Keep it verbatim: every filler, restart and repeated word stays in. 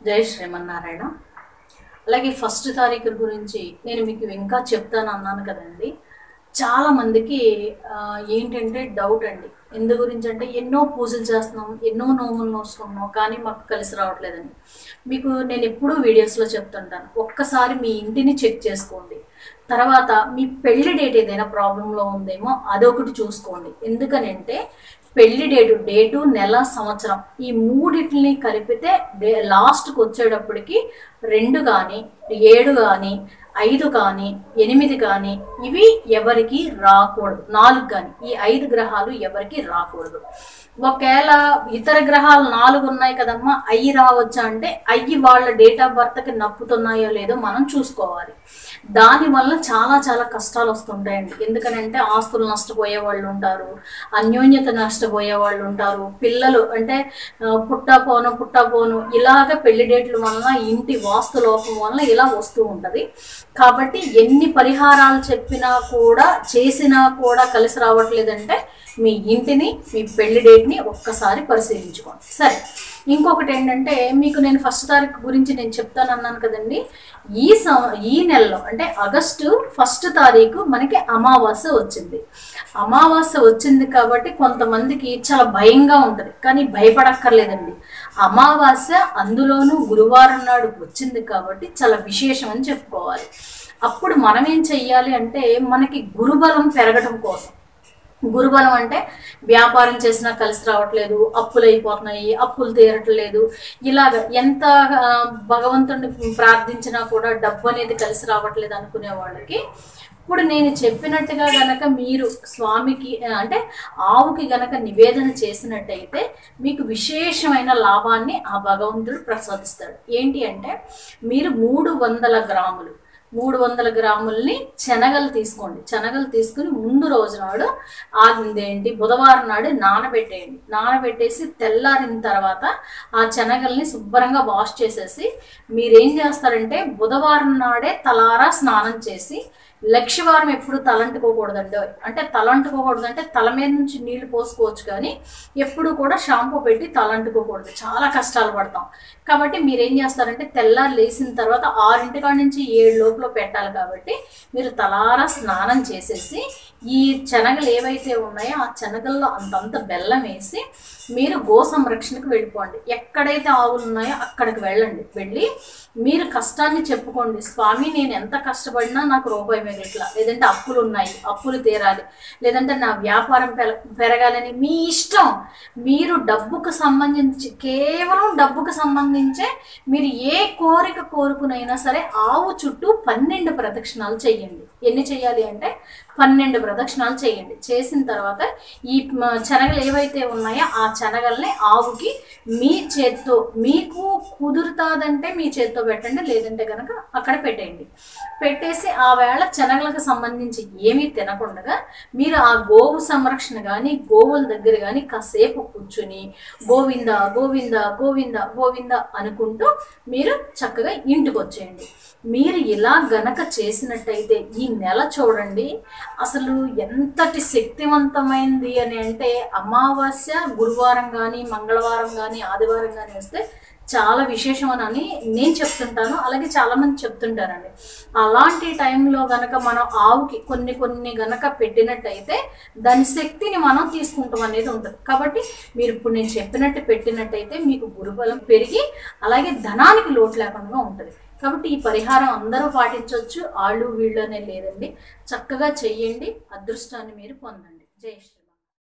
జై శ్రీమన్నారాయణ. అలాగే ఫస్ట్ తారీఖు గురించి నేను మీకు ఇంకా చెప్తాను అన్నాను కదండి. చాలామందికి ఏంటంటే డౌట్ అండి. ఎందు గురించి అంటే ఎన్నో పూజలు చేస్తున్నాం, ఎన్నో నోములు నోసుకుంటున్నాం, కానీ మాకు కలిసి రావట్లేదండి. మీకు నేను ఎప్పుడూ వీడియోస్లో చెప్తుంటాను, ఒక్కసారి మీ ఇంటిని చెక్ చేసుకోండి. తర్వాత మీ పెళ్లి డేట్ ఏదైనా ప్రాబ్లంలో ఉందేమో అదొకటి చూసుకోండి. ఎందుకనంటే పెళ్లి డేటు డేటు నెల సంవత్సరం ఈ మూడింటిని కలిపితే డే లాస్ట్కి వచ్చేటప్పటికి రెండు కానీ ఏడు కానీ ఐదు కానీ ఎనిమిది కానీ ఇవి ఎవరికి రాకూడదు. నాలుగు కానీ ఈ ఐదు గ్రహాలు ఎవరికి రాకూడదు. ఒకవేళ ఇతర గ్రహాలు నాలుగు ఉన్నాయి కదమ్మా, అయ్యి రావచ్చా అంటే అయ్యి వాళ్ళ డేట్ ఆఫ్ బర్త్కి నప్పుతున్నాయో లేదో మనం చూసుకోవాలి. దానివల్ల చాలా చాలా కష్టాలు వస్తుంటాయండి. ఎందుకనంటే ఆస్తులు నష్టపోయే వాళ్ళు ఉంటారు, అన్యోన్యత నష్టపోయే వాళ్ళు ఉంటారు, పిల్లలు అంటే పుట్టా పోను పుట్టా పోను ఇలాగ పెళ్లి డేట్ల వలన ఇంటి వాస్తు లోపం వలన ఇలా వస్తూ ఉంటుంది. కాబట్టి ఎన్ని పరిహారాలు చెప్పినా కూడా చేసినా కూడా కలిసి రావట్లేదంటే మీ ఇంటిని మీ పెళ్లి డేట్ని ఒక్కసారి పరిశీలించుకోండి. సరే, ఇంకొకటి ఏంటంటే మీకు నేను ఫస్ట్ తారీఖు గురించి నేను చెప్తాను అన్నాను కదండి. ఈ సం ఈ నెలలో అంటే ఆగస్టు ఫస్ట్ తారీఖు మనకి అమావాస్య వచ్చింది. అమావాస్య వచ్చింది కాబట్టి కొంతమందికి చాలా భయంగా ఉంటుంది, కానీ భయపడక్కర్లేదండి. అమావాస్య అందులోనూ గురువారం నాడు వచ్చింది కాబట్టి చాలా విశేషం అని చెప్పుకోవాలి. అప్పుడు మనం ఏం చెయ్యాలి అంటే మనకి గురుబలం పెరగడం కోసం, గురుబలం అంటే వ్యాపారం చేసినా కలిసి రావట్లేదు, అప్పులు అయిపోతున్నాయి, అప్పులు తీరట్లేదు, ఇలాగ ఎంత భగవంతుడిని ప్రార్థించినా కూడా డబ్బు అనేది కలిసి రావట్లేదు అనుకునే వాళ్ళకి ఇప్పుడు నేను చెప్పినట్టుగా గనక మీరు స్వామికి అంటే ఆవుకి గనక నివేదన చేసినట్టయితే మీకు విశేషమైన లాభాన్ని ఆ భగవంతుడు ప్రసాదిస్తాడు. ఏంటి అంటే మీరు మూడు వందల గ్రాములు మూడు వందల గ్రాములని శనగలు తీసుకోండి. శనగలు తీసుకుని ముందు రోజు నాడు ఆగిందేంటి బుధవారం నాడు నానబెట్టేయండి. నానబెట్టేసి తెల్లారిన తర్వాత ఆ శనగల్ని శుభ్రంగా వాష్ చేసేసి మీరేం చేస్తారంటే బుధవారం నాడే తలారా స్నానం చేసి, లక్షవారం ఎప్పుడు తలంటుకోకూడదండి. అంటే తలంటుకోకూడదు అంటే తల మీద నుంచి నీళ్లు పోసుకోవచ్చు, కానీ ఎప్పుడు కూడా షాంపూ పెట్టి తలంటుకోకూడదు, చాలా కష్టాలు పడతాం. కాబట్టి మీరేం చేస్తారంటే తెల్లారు లేచిన తర్వాత ఆరింటి కాడి నుంచి ఏడు లోపల పెట్టాలి. కాబట్టి మీరు తలారా స్నానం చేసేసి ఈ శనగలు ఏవైతే ఉన్నాయో ఆ శనగల్లో అంతంత బెల్లం వేసి మీరు గో సంరక్షణకు వెళ్ళిపోండి. ఎక్కడైతే ఆవులు ఉన్నాయో అక్కడికి వెళ్ళండి. వెళ్ళి మీరు కష్టాన్ని చెప్పుకోండి, స్వామి నేను ఎంత కష్టపడినా నాకు రూపాయి మిగట్లా, లేదంటే అప్పులు ఉన్నాయి అప్పులు తీరాలి, లేదంటే నా వ్యాపారం పెరగాలని మీ ఇష్టం. మీరు డబ్బుకు సంబంధించి కేవలం డబ్బుకు సంబంధించే మీరు ఏ కోరిక కోరుకునైనా సరే ఆవు చుట్టూ పన్నెండు ప్రదక్షిణాలు చేయండి. ఎన్ని చేయాలి అంటే పన్నెండు ప్రదక్షిణాలు చేయండి. చేసిన తర్వాత ఈ శనగలు ఏవైతే ఉన్నాయో ఆ శనగల్ని ఆవుకి మీ చేత్తో, మీకు కుదురుతాదంటే మీ చేత్తో పెట్టండి, లేదంటే కనుక అక్కడ పెట్టేయండి. పెట్టేసి ఆ వేళ శనగలకు సంబంధించి ఏమీ తినకుండా మీరు ఆ గోవు సంరక్షణ కానీ గోవుల దగ్గర కానీ కాసేపు కూర్చుని గోవింద గోవింద గోవింద గోవింద అనుకుంటూ మీరు చక్కగా ఇంటికి వచ్చేయండి. మీరు ఇలా గనక చేసినట్టయితే ఈ నెల చూడండి అసలు ఎంతటి శక్తివంతమైంది అని అంటే అమావాస్య గురువారం కానీ మంగళవారం కానీ ఆదివారం కానీ వస్తే చాలా విశేషం అని నేను చెప్తుంటాను, అలాగే చాలామంది చెప్తుంటారండి. అలాంటి టైంలో గనక మనం ఆవుకి కొన్ని కొన్ని గనక పెట్టినట్టయితే దాని శక్తిని మనం తీసుకుంటాం అనేది ఉంటుంది. కాబట్టి మీరు ఇప్పుడు నేను చెప్పినట్టు పెట్టినట్టయితే మీకు గురుబలం పెరిగి అలాగే ధనానికి లోటు లేకుండా ఉంటుంది. కాబట్టి ఈ పరిహారం అందరూ పాటించవచ్చు, ఆళ్ళు వీళ్ళు అనే లేదండి. చక్కగా చెయ్యండి, అదృష్టాన్ని మీరు పొందండి. జై శ్రీ.